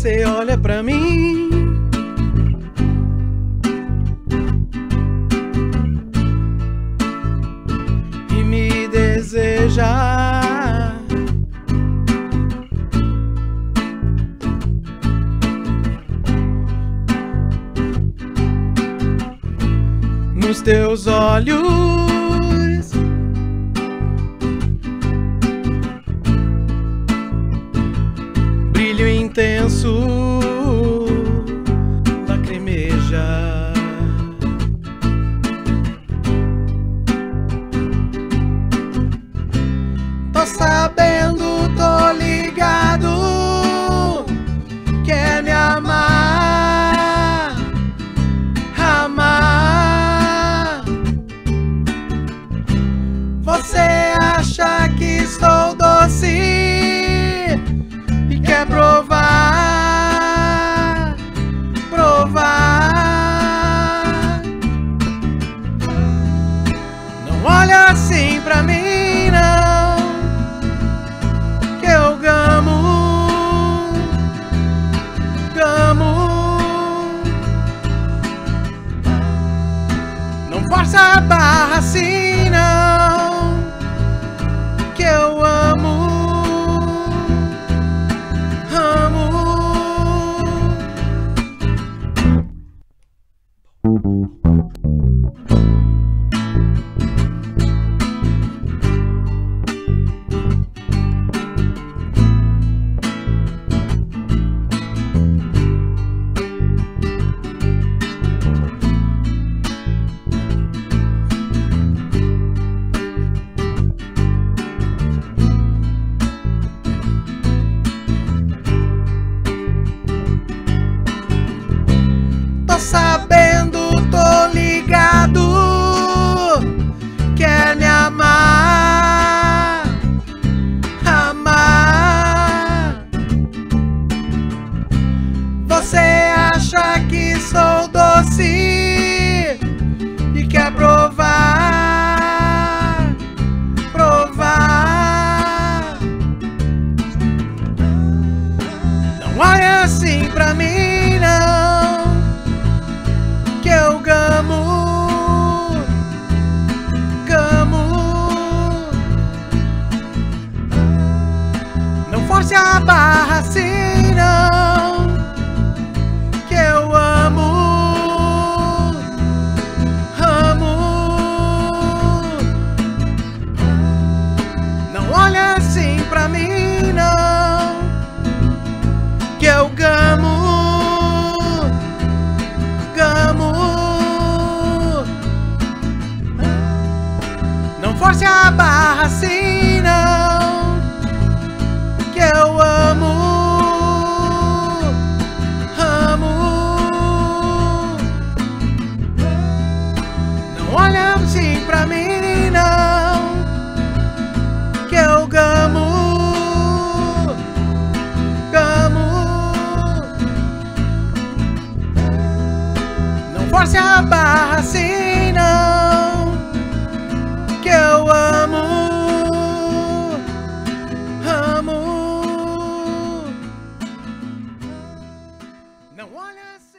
você olha pra mim e me deseja. Nos teus olhos brilho intenso lacrimeja. Tô sabendo, tô ligado, quer me amar, amar. Você acha que sou doce e quer provar, provar. Não olha assim pra mim, não, que eu gamo, gamo. Não força a barra assim, não, que eu amo, amo. Tô sabendo, tô ligado, quer me amar, amar. Você acha que sou doce e quer provar, provar. Não olha assim pra mim, não, que eu gamo, gamo. Não force a barra assim, não, que eu amo, amo. Não olha assim pra mim, não, que eu gamo, gamo. Não force a barra assim, não, que eu amo, amo. Não olha assim pra mim, não, que eu gamo, gamo. Não force a barra assim, não, que eu amo, amo. Não olha assim.